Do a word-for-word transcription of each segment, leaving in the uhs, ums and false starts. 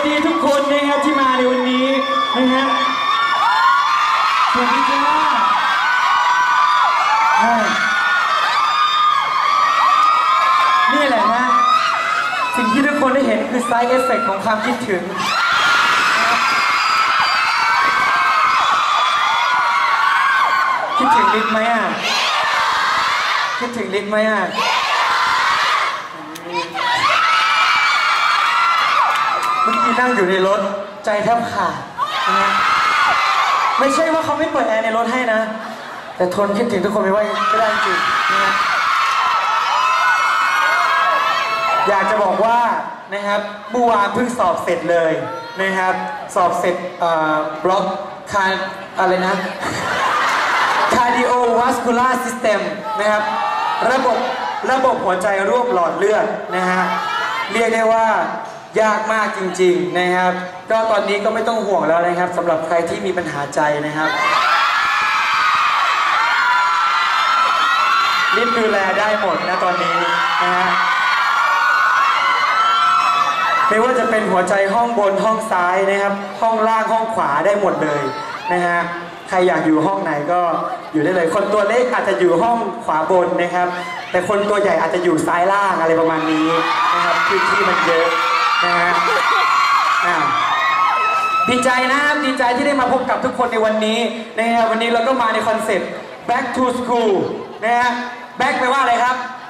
ดีทุกคนนะครับที่มาในวันนี้นะฮะสวัสดีจ้านี่แหละฮะสิ่งที่ทุกคนได้เห็นคือ side effect ของความคิดถึงคิดถึงลิศไหมอ่ะคิดถึงลิศไหมอ่ะเมื่อกี้นั่งอยู่ในรถใจแทบขาดนะฮะไม่ใช่ว่าเขาไม่เปิดแอร์ในรถให้นะแต่ทนคิดถึงทุกคนไม่ไหวไม่ได้จริงนะฮะอยากจะบอกว่านะครับเมื่อวานเพิ่งสอบเสร็จเลยนะครับสอบเสร็จบล็อกคาอะไรนะ cardiovascular system นะครับระบบระบบหัวใจร่วมหลอดเลือดนะฮะเรียกได้ว่ายากมากจริงๆนะครับก็ตอนนี้ก็ไม่ต้องห่วงแล้วนะครับสำหรับใครที่มีปัญหาใจนะครับรีบดูแลได้หมดนะตอนนี้นะฮะไม่ว่าจะเป็นหัวใจห้องบนห้องซ้ายนะครับห้องล่างห้องขวาได้หมดเลยนะฮะใครอยากอยู่ห้องไหนก็อยู่ได้เลยคนตัวเล็กอาจจะอยู่ห้องขวาบนนะครับแต่คนตัวใหญ่อาจจะอยู่ซ้ายล่างอะไรประมาณนี้นะครับพื้นที่มันเยอะนะฮะดีใจนะครับดีใจที่ได้มาพบกับทุกคนในวันนี้นะครับวันนี้เราก็มาในคอนเซ็ปต์ back to school นะฮะ back แปลว่าอะไรครับ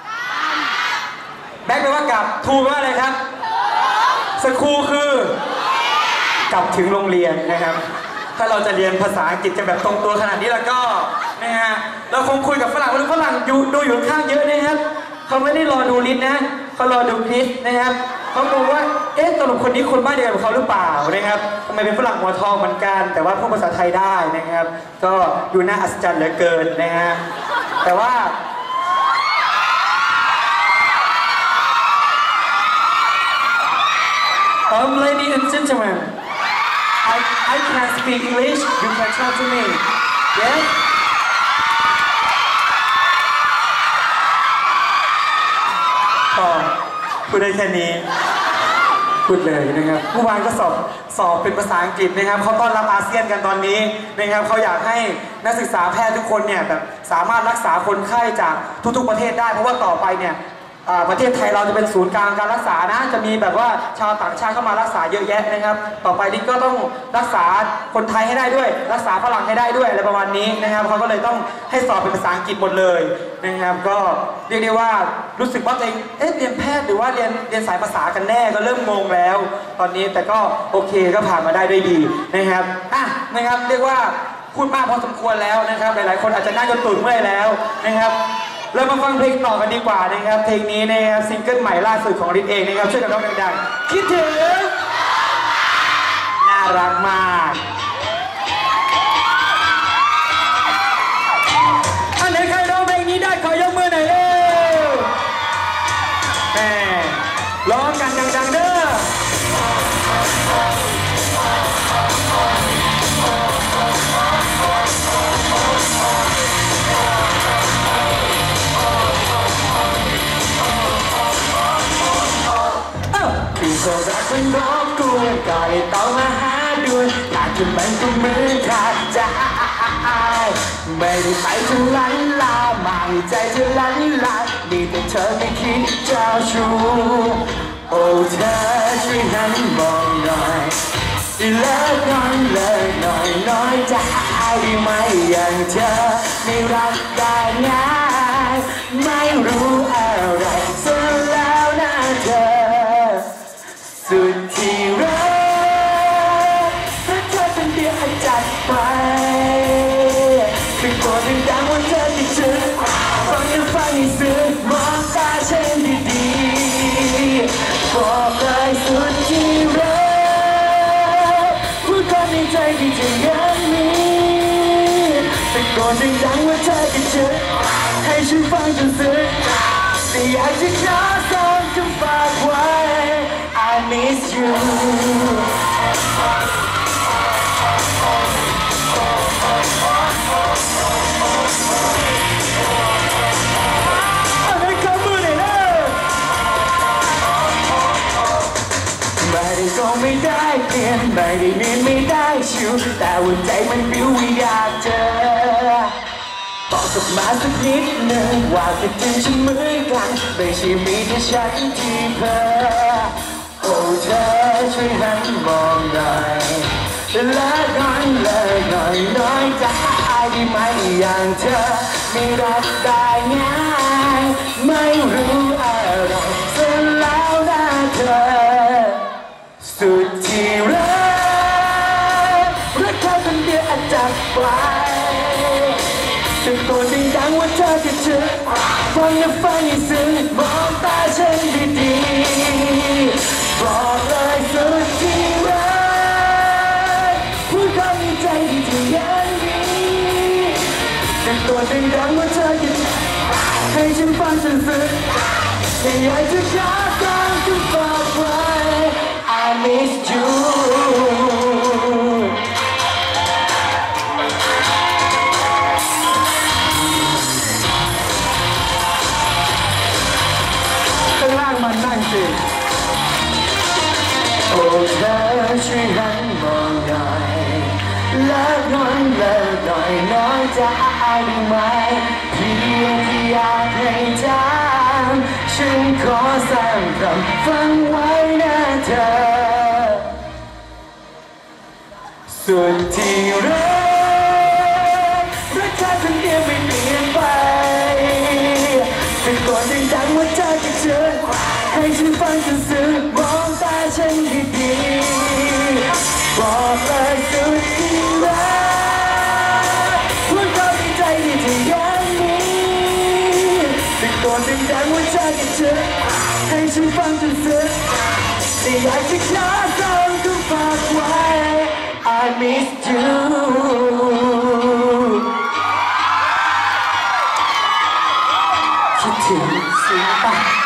back แปลว่ากลับ to แปลว่าอะไรครับ school คือกลับถึงโรงเรียนนะครับถ้าเราจะเรียนภาษาอังกฤษจะแบบตรงตัวขนาดนี้แล้วก็นะฮะเราคงคุยกับฝรั่งฝรั่งอยู่ดูอยู่ข้างเยอะนะครับเขาไม่ได้รอดูลิสนะเขารอดูคริสนะครับเขาบอกว่าเอ๊ะตกลงคนนี้คนบ้านเดียวกับเขาหรือเปล่านะครับทำไมเป็นฝรั่งหัวทองเหมือนกันแต่ว่าพูดภาษาไทยได้นะครับก็ดูน่าอัศจรรย์เหลือเกินนะฮะแต่ว่าUm, ladies and gentlemen, I I can speak English. You can talk to me. Yes. ก็พูดได้แค่นี้พูดเลยนะครับเมื่อวานก็สอบสอบเป็นภาษาอังกฤษนะครับเขาต้อนรับอาเซียนกันตอนนี้นะครับเขาอยากให้นักศึกษาแพทย์ทุกคนเนี่ยแบบสามารถรักษาคนไข้จากทุกๆประเทศได้เพราะว่าต่อไปเนี่ยประเทศไทยเราจะเป็นศูนย์กลางการรักษานะจะมีแบบว่าชาวต่างชาติเข้ามารักษาเยอะแยะนะครับต่อไปนี้ก็ต้องรักษาคนไทยให้ได้ด้วยรักษาฝรั่งให้ได้ด้วยอะไรประมาณนี้นะครับเขาก็เลยต้องให้สอบเป็นภาษาอังกฤษหมดเลยนะครับก็เรียกได้ว่ารู้สึกว่าตัวเองเอ๊ะเรียนแพทย์หรือว่าเรียนเรียนสายภาษากันแน่ก็เริ่มงงแล้วตอนนี้แต่ก็โอเคก็ผ่านมาได้ด้วยดีนะครับอ่ะนะครับเรียกว่าพูดมากพอสมควรแล้วนะครับหลายๆคนอาจจะน่าจะตุ่นเมื่อยแล้วนะครับเรามาฟังเพลงต่อกันดีกว่านะครับเพลงนี้นะครับซิงเกิลใหม่ล่าสุดของฤทธิ์เองนะครับช่วยกันร้องดังๆคิดถึงน่ารักมากอันไหนใครร้องเพลงนี้ได้ขอยกมือหน่อยเร็วแม่ร้องกันดังๆเด้อก็รักมันรบกวนก็ได้ต้องมาหาด้วยขาดจนมันก็มือขาดใจไม่ได้ไปถึงลันลาไม่ใจเธอลันลาดีแต่เธอไม่คิดเจ้าชู้โอ้เธอช่วยหันมองหน่อยเลิกน้อยเลิกน้อยน้อยใจได้ไหมอย่างเธอไม่รักได้ง่ายไม่รู้อะไรสุดแล้วนะเธอสุดที่รักเพราะเธอเป็นเดียวให้จัดไปเป็นโกรธดังๆว่าเธอที่เจอฟังยังฟังให้ซึ้งมองตาฉันดีๆบอกเลยสุดที่รักพูดความในใจที่จะยังมีเป็นโกรธดังๆว่าเธอที่เจอให้ฉันฟังจนซึ้งแต่อยากจะขอส่งคำฝากไว้ I miss you อะไรก็มือเลยนะไม่ได้ก็ไม่ได้แต่หัวใจมันวิวอยากเจอบอกกับมาสักนิดหนึ่งว่าคิดถึงฉันเหมือนกันไม่ใช่มีแต่ฉันที่เพ้อโอ้เธอช่วยหันมองหน่อยเลิกน้อยเลิกหน่อยน้อยใจได้ไหมอย่างเธอไม่รักได้ง่ายไม่รู้อะไรเสร็จแล้วนะเธอสุดที่รักรักเธอคนเดียวอาจจะไปตะโกนดังๆว่าเธอคิดถึงฟังนะฟังให้ซึ้งมองตาฉันดีๆบอกเลยสุดที่รักพูดคำในใจที่เธอยังมีตะโกนดังๆว่าเธอคิดถึงให้ฉันฟังฉันซึ้งแต่อยากจะขอฟังคุณบอกไว้ I miss you ข้างล่างมันนั่งสิโอ้เธอช่วยหันมองหน่อยเลิกน้อยเลิกหน่อยน้อยจะได้ไหมเพียงที่อยากให้จำฉันขอสั่งคำฟังไว้นะเธอส่วนที่รักรักเธอคนเดียวไม่เปลี่ยนไปแต่ก่อนดังๆว่าเธอจะเจอให้ฉันฟังจนซึ้งมองตาฉันดีๆบอกเลยสุดที่รักพูดความในใจที่เธอยังมีแต่ก่อนดังๆว่าเธอจะเจอให้ฉันฟังจนซึ้งแต่อยากจะขอส่งคำฝากไว้ I miss you คิดถึงสิป่ะ